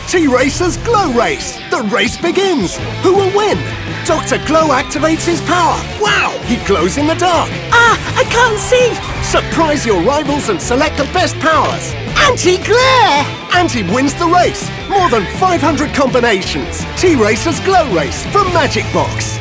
T-Racer's Glow Race! The race begins! Who will win? Dr. Glow activates his power! Wow! He glows in the dark! Ah! I can't see! Surprise your rivals and select the best powers! Anti-glare! And he wins the race! More than 500 combinations! T-Racer's Glow Race from Magic Box!